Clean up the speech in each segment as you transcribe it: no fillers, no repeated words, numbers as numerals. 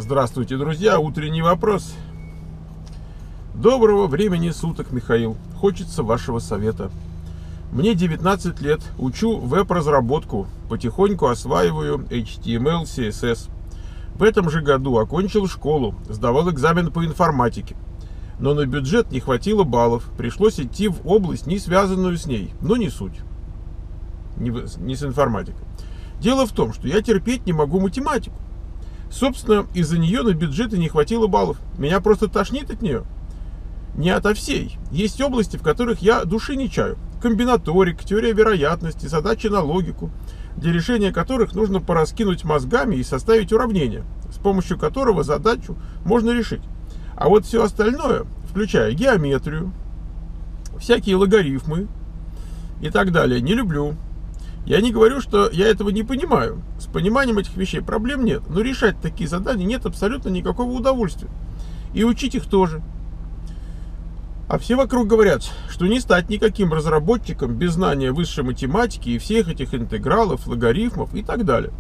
Здравствуйте, друзья! Утренний вопрос. Доброго времени суток, Михаил. Хочется вашего совета. Мне 19 лет, учу веб-разработку, потихоньку осваиваю HTML, CSS. В этом же году окончил школу, сдавал экзамен по информатике. Но на бюджет не хватило баллов, пришлось идти в область, не связанную с ней, но не суть. Не с информатикой. Дело в том, что я терпеть не могу математику. Собственно, из-за нее на бюджет и не хватило баллов. Меня просто тошнит от нее. Не ото всей. Есть области, в которых я души не чаю. Комбинаторика, теория вероятности, задачи на логику, для решения которых нужно пораскинуть мозгами и составить уравнение, с помощью которого задачу можно решить. А вот все остальное, включая геометрию, всякие логарифмы и так далее, не люблю. Я не говорю, что я этого не понимаю. С пониманием этих вещей проблем нет. Но решать такие задания нет абсолютно никакого удовольствия. И учить их тоже. А все вокруг говорят, что не стать никаким разработчиком без знания высшей математики и всех этих интегралов, логарифмов и так далее.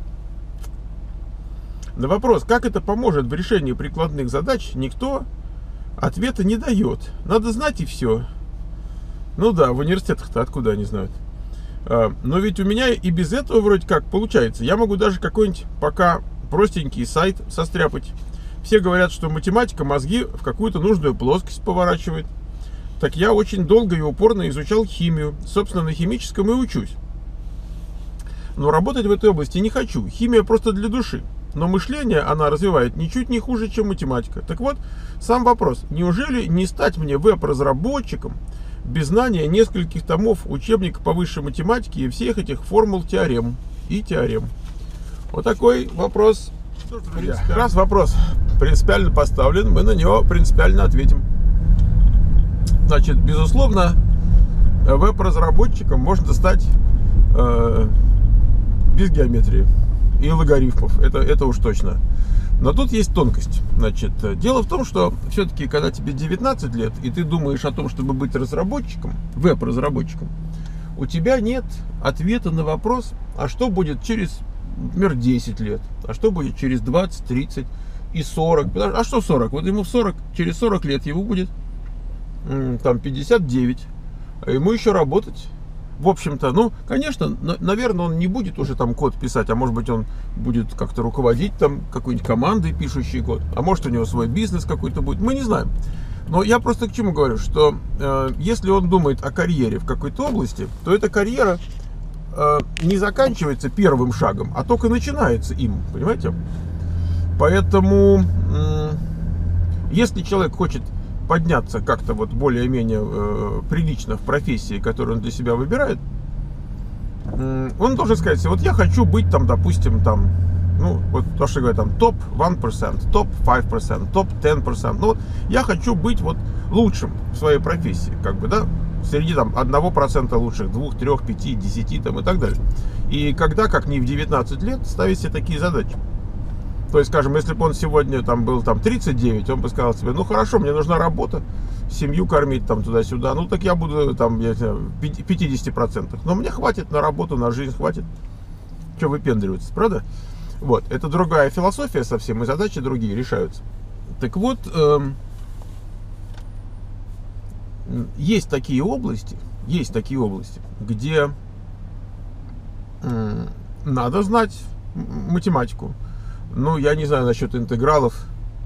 На вопрос, как это поможет в решении прикладных задач, никто ответа не дает. Надо знать и все. Ну да, в университетах-то откуда они знают? Но ведь у меня и без этого вроде как получается. Я могу даже какой-нибудь пока простенький сайт состряпать. Все говорят, что математика мозги в какую-то нужную плоскость поворачивает. Так я очень долго и упорно изучал химию. Собственно, на химическом и учусь. Но работать в этой области не хочу. Химия просто для души. Но мышление она развивает ничуть не хуже, чем математика. Так вот, сам вопрос. Неужели не стать мне веб-разработчиком без знания нескольких томов учебника по высшей математике и всех этих формул, теорем и теорем? Вот такой вопрос. Раз вопрос принципиально поставлен, мы на него принципиально ответим. Значит, безусловно, веб-разработчиком можно стать без геометрии и логарифмов. Это уж точно. Но тут есть тонкость. Значит, дело в том, что все-таки, когда тебе 19 лет, и ты думаешь о том, чтобы быть разработчиком, веб-разработчиком, у тебя нет ответа на вопрос, а что будет через, например, 10 лет, а что будет через 20, 30 и 40. А что 40? Вот ему через 40 лет ему будет там 59, а ему еще работать. В общем-то, ну, конечно, наверное, он не будет уже там код писать, а может быть, он будет как-то руководить там какой-нибудь командой, пишущей код, а может, у него свой бизнес какой-то будет, мы не знаем. Но я просто к чему говорю, что если он думает о карьере в какой-то области, то эта карьера не заканчивается первым шагом, а только начинается им, понимаете? Поэтому, если человек хочет подняться как-то вот более-менее прилично в профессии, которую он для себя выбирает, он должен сказать себе, вот я хочу быть там, допустим, там, ну, вот то, что говорят, там, топ 1%, топ 5%, топ 10%, ну, вот я хочу быть вот лучшим в своей профессии, как бы, да, среди там 1% лучших, 2, 3, 5, 10 там и так далее. И когда, как не в 19 лет, ставить себе такие задачи. То есть, скажем, если бы он сегодня там был там 39, он бы сказал себе, ну хорошо, мне нужна работа, семью кормить там туда-сюда, ну так я буду там, я не знаю, 50%. Но мне хватит на работу, на жизнь хватит. Что выпендриваться, правда? Вот, это другая философия совсем, и задачи другие решаются. Так вот, есть такие области, где надо знать математику. Ну, я не знаю насчет интегралов.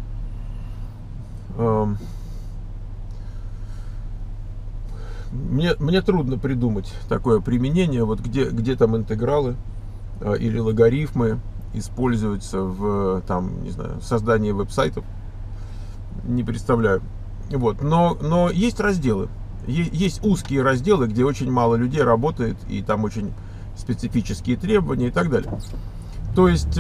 Мне трудно придумать такое применение, вот где там интегралы или логарифмы используются в там, не знаю, создании веб-сайтов. Не представляю. Вот. Но есть разделы. Есть узкие разделы, где очень мало людей работает, и там очень специфические требования и так далее. То есть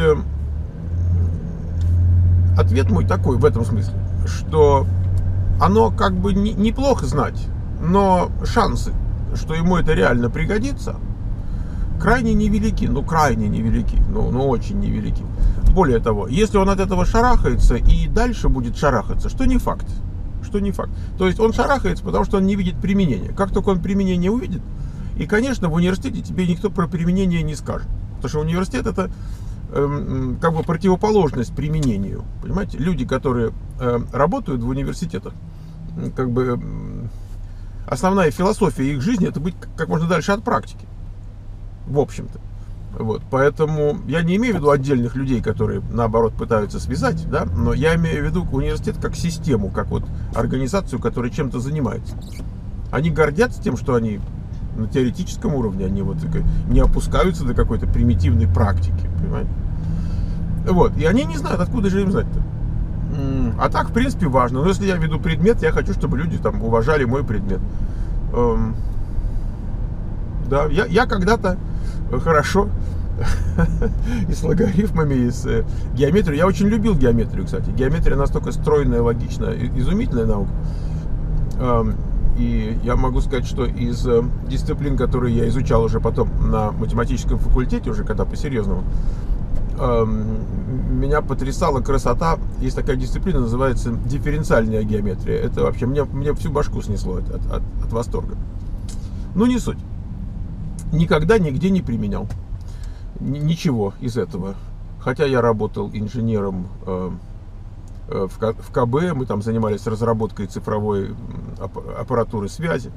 ответ мой такой в этом смысле, что оно как бы неплохо знать, но шансы, что ему это реально пригодится, крайне невелики, ну очень невелики. Более того, если он от этого шарахается и дальше будет шарахаться, что не факт. То есть он шарахается, потому что он не видит применения. Как только он применение увидит, и, конечно, в университете тебе никто про применение не скажет. Потому что университет — это как бы противоположность применению. Понимаете, люди, которые работают в университетах, как бы основная философия их жизни — это быть как можно дальше от практики, в общем-то. Вот, поэтому я не имею в виду отдельных людей, которые, наоборот, пытаются связать, да, но я имею в виду университет как систему, как вот организацию, которая чем-то занимается. Они гордятся тем, что они на теоретическом уровне, они вот не опускаются до какой-то примитивной практики, понимаете? Вот, и они не знают, откуда же им знать-то. А так, в принципе, важно. Но если я веду предмет, я хочу, чтобы люди там уважали мой предмет. Да, я когда-то хорошо и с логарифмами, и с геометрией. Я очень любил геометрию, кстати. Геометрия настолько стройная, логичная, изумительная наука. И я могу сказать, что из дисциплин, которые я изучал уже потом на математическом факультете, уже когда по-серьезному, меня потрясала красота. Есть такая дисциплина, называется дифференциальная геометрия. Это вообще мне всю башку снесло от восторга. Ну, не суть. Никогда нигде не применял ничего из этого. Хотя я работал инженером в КБ, мы там занимались разработкой цифровой аппаратуры связи.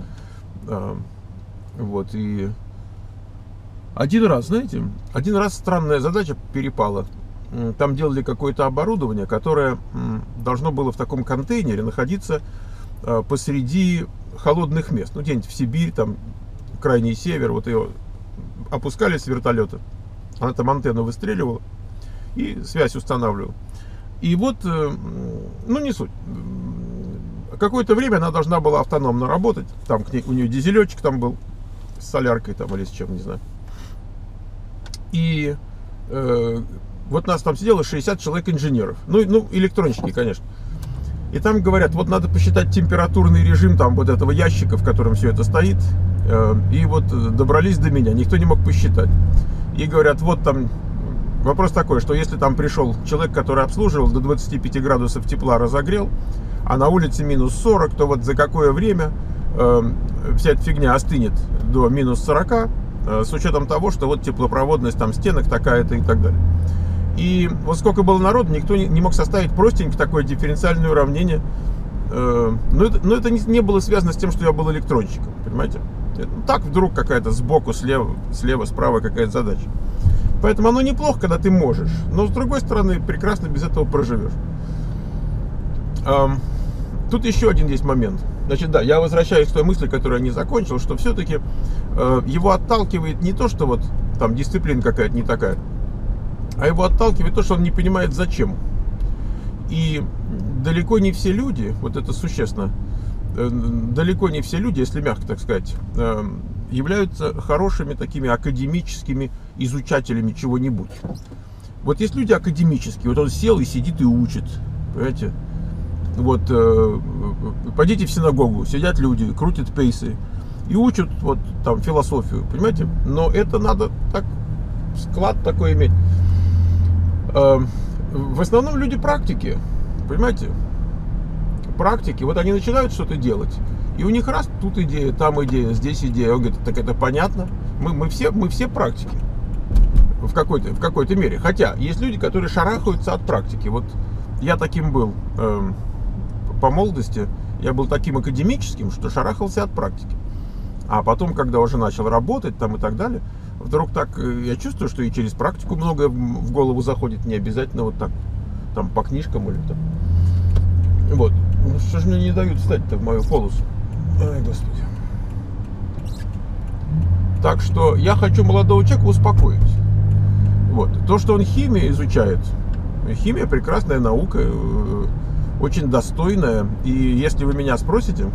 Вот, и один раз странная задача перепала. Там делали какое-то оборудование, которое должно было в таком контейнере находиться посреди холодных мест. Ну, где-нибудь в Сибирь, там, крайний север. Вот ее опускали с вертолета. Она там антенну выстреливала и связь устанавливала. И вот, ну, не суть. Какое-то время она должна была автономно работать. Там у нее дизелечек там был с соляркой там или с чем, не знаю. И вот нас там сидело 60 человек инженеров. Ну, электронщики, конечно. И там говорят, вот надо посчитать температурный режим там вот этого ящика, в котором все это стоит. И вот добрались до меня, никто не мог посчитать. И говорят, вот там вопрос такой, что если там пришел человек, который обслуживал, до 25 градусов тепла разогрел, а на улице минус 40, то вот за какое время вся эта фигня остынет до минус 40, с учетом того, что вот теплопроводность там стенок такая-то и так далее. И вот сколько было народу, никто не мог составить простенькое такое дифференциальное уравнение. Но это не было связано с тем, что я был электронщиком, понимаете? Так вдруг какая-то сбоку, слева, справа какая-то задача. Поэтому оно неплохо, когда ты можешь, но с другой стороны прекрасно без этого проживешь. Тут еще один есть момент. Значит, да, я возвращаюсь к той мысли, которую я не закончил, что все-таки его отталкивает не то, что вот там дисциплина какая-то не такая, а его отталкивает то, что он не понимает зачем. И далеко не все люди, вот это существенно, далеко не все люди, если мягко так сказать, являются хорошими такими академическими изучателями чего-нибудь. Вот есть люди академические, вот он сел и сидит и учит, понимаете? Вот, пойдите в синагогу, сидят люди, крутят пейсы и учат вот там философию, понимаете? Но это надо так, склад такой иметь. В основном люди практики, понимаете? Практики, вот они начинают что-то делать, и у них раз тут идея, там идея, здесь идея. Он говорит, так это понятно, мы все практики в какой-то мере. Хотя есть люди, которые шарахаются от практики. Вот я таким был по молодости, я был таким академическим, что шарахался от практики. А потом, когда уже начал работать там и так далее, вдруг так я чувствую, что и через практику многое в голову заходит, не обязательно вот так, там по книжкам или там. Вот. Ну что же мне не дают встать-то в мою полосу? Ай, Господи. Так что я хочу молодого человека успокоить. Вот. То, что он химию изучает, химия прекрасная наука, очень достойная. И если вы меня спросите,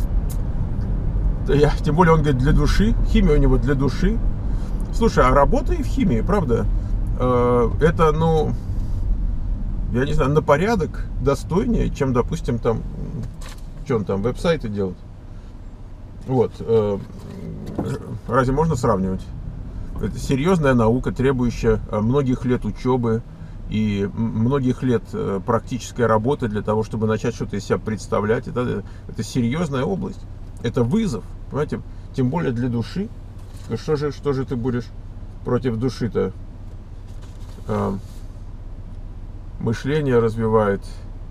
то я, тем более он говорит для души, химия у него для души. Слушай, а работа и в химии, правда, это, ну, я не знаю, на порядок достойнее, чем, допустим, там, что он там, веб-сайты делает. Вот. Разве можно сравнивать? Это серьезная наука, требующая многих лет учебы и многих лет практической работы для того, чтобы начать что-то из себя представлять. Это серьезная область. Это вызов, понимаете? Тем более для души. Что же ты будешь против души-то? мышление развивает.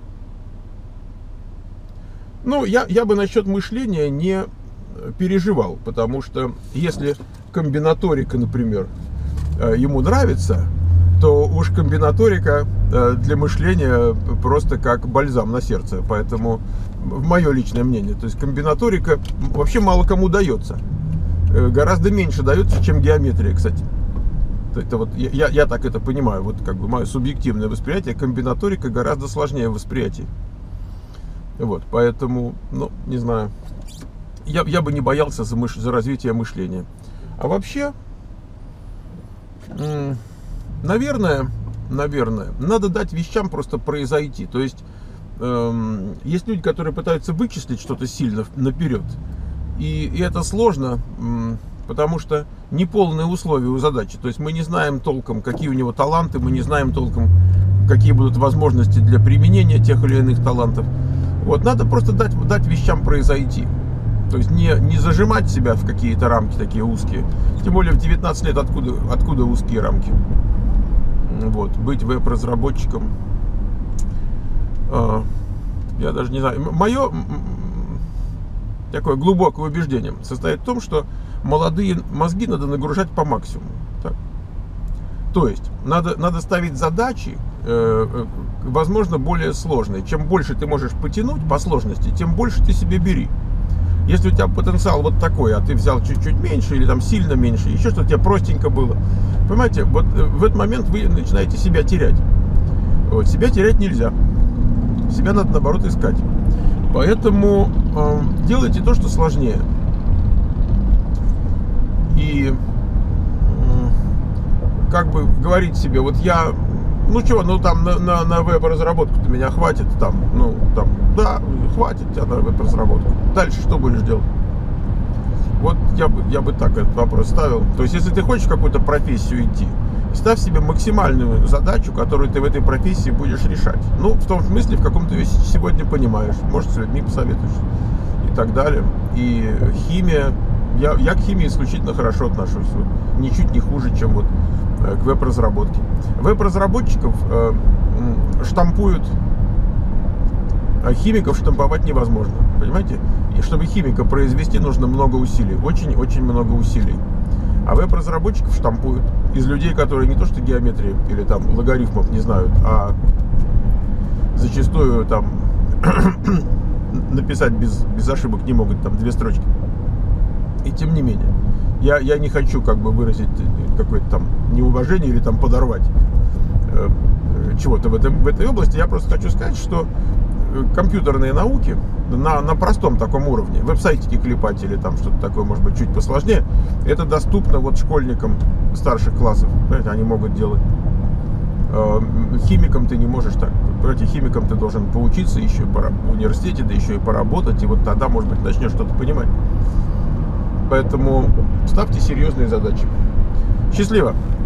Ну, я бы насчет мышления не переживал, потому что если комбинаторика, например, ему нравится, то уж комбинаторика для мышления просто как бальзам на сердце. Поэтому, мое личное мнение, то есть комбинаторика вообще мало кому дается. Гораздо меньше дается, чем геометрия, кстати. Это вот, я так это понимаю, вот как бы мое субъективное восприятие, комбинаторика гораздо сложнее в восприятии. Вот, поэтому, ну, не знаю, я бы не боялся за развитие мышления. А вообще, наверное, надо дать вещам просто произойти. То есть, есть люди, которые пытаются вычислить что-то сильно наперед. И это сложно, потому что неполные условия у задачи. То есть мы не знаем толком, какие у него таланты, мы не знаем толком, какие будут возможности для применения тех или иных талантов. Вот, надо просто дать вещам произойти. То есть не зажимать себя в какие-то рамки такие узкие. Тем более в 19 лет откуда узкие рамки. Вот, быть веб-разработчиком. Я даже не знаю. Мое такое глубокое убеждение состоит в том, что молодые мозги надо нагружать по максимуму. Так? То есть надо ставить задачи, возможно, более сложные. Чем больше ты можешь потянуть по сложности, тем больше ты себе бери. Если у тебя потенциал вот такой, а ты взял чуть-чуть меньше или там сильно меньше, еще что-то у тебя простенько было, понимаете, вот в этот момент вы начинаете себя терять. Вот, себя терять нельзя. Себя надо, наоборот, искать. Поэтому делайте то, что сложнее. И как бы говорить себе, вот я, ну чего, ну там на веб-разработку-то меня хватит, там, ну там, да, хватит тебя на веб-разработку. Дальше что будешь делать? Вот я бы так этот вопрос ставил. То есть, если ты хочешь в какую-то профессию идти, ставь себе максимальную задачу, которую ты в этой профессии будешь решать. Ну, в том смысле, в каком ты сегодня понимаешь. Может, с людьми посоветуешься и так далее. И химия. Я к химии исключительно хорошо отношусь. Ничуть не хуже, чем вот к веб-разработке. Веб-разработчиков штампуют, а химиков штамповать невозможно. Понимаете? И чтобы химика произвести, нужно много усилий. Очень-очень много усилий. А веб-разработчиков штампуют из людей, которые не то что геометрии или там логарифмов не знают, а зачастую там написать без ошибок не могут, там 2 строчки. И тем не менее, я не хочу как бы выразить какое-то там неуважение или там подорвать чего-то в этой области. Я просто хочу сказать, что компьютерные науки на простом таком уровне, веб-сайтики клепать или там что-то такое, может быть, чуть посложнее, это доступно вот школьникам старших классов. Понимаете, они могут делать. Химикам ты не можешь так. Понимаете, химикам ты должен поучиться еще в университете, да еще и поработать, и вот тогда, может быть, начнешь что-то понимать. Поэтому ставьте серьезные задачи. Счастливо!